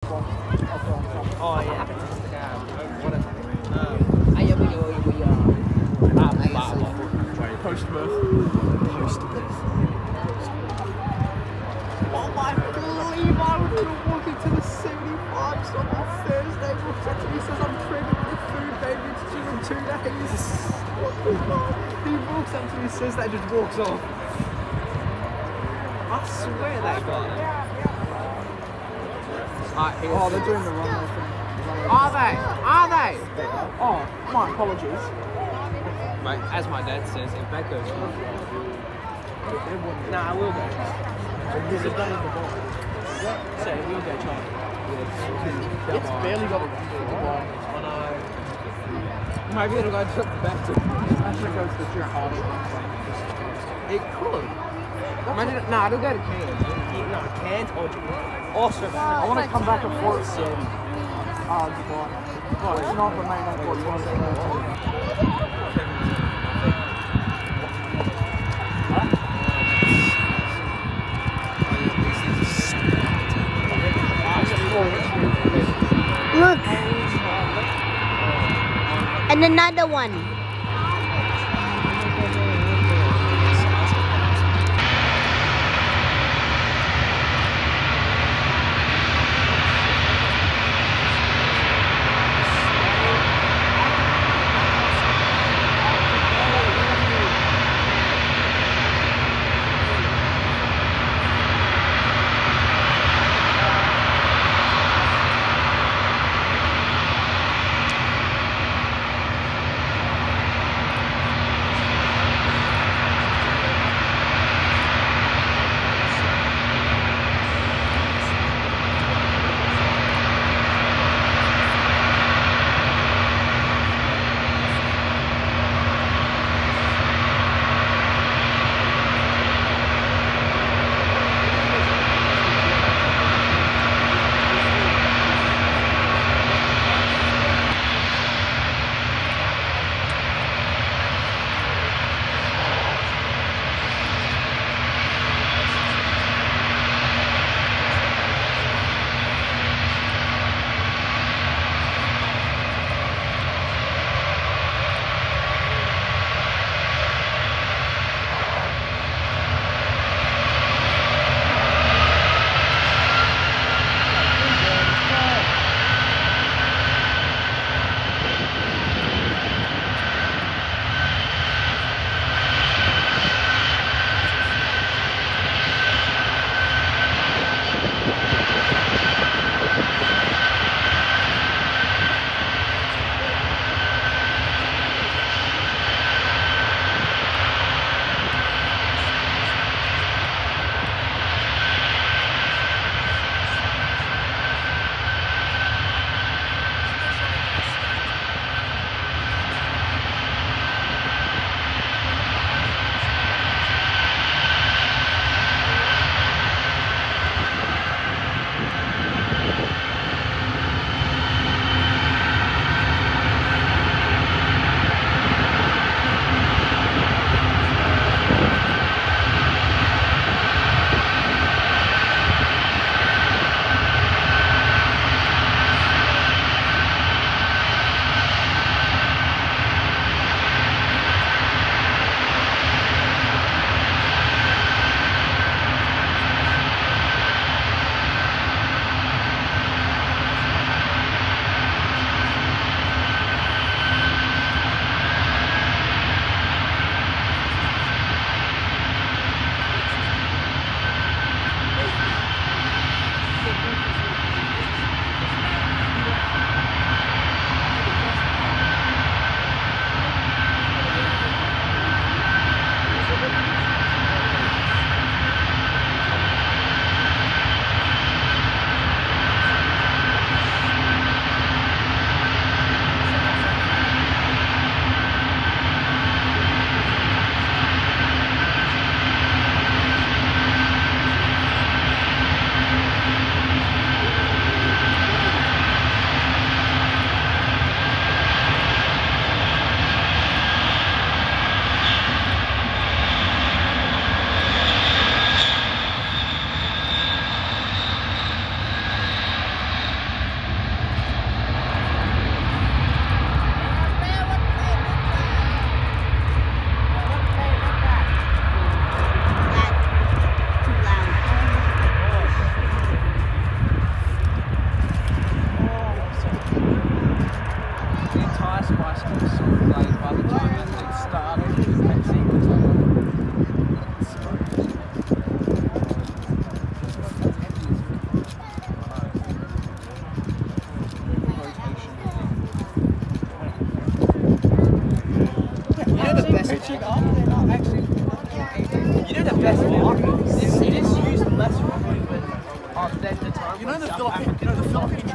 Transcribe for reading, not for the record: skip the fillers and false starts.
Oh yeah. What is it? Post-birth. Post-birth. Oh my believe I was walking to the 75 stop on Thursday. Walks up to me, says I'm pregnant with food, baby. It's due in 2 days. What the fuck? He walks up to me, says that, just walks off. I swear that guy. Oh, they're doing the runway thing. Are they? Are they? Oh, my apologies. Mate, as my dad says, if that goes wrong, nah, I will go. Because it's done in the ball. So it will go China. It's barely got a run. I know. maybe it'll go back to. Actually goes to Gerard. It could. Imagine, nah, it'll go to Cairns. No, Cairns or Japan. Awesome. I want to come back and forth. So, Dubai. Well, it's not the main airport. It's one of the Look. And another one. switching up. They're not actually. You know the best part? This used less rugby than the time. You know the Philippines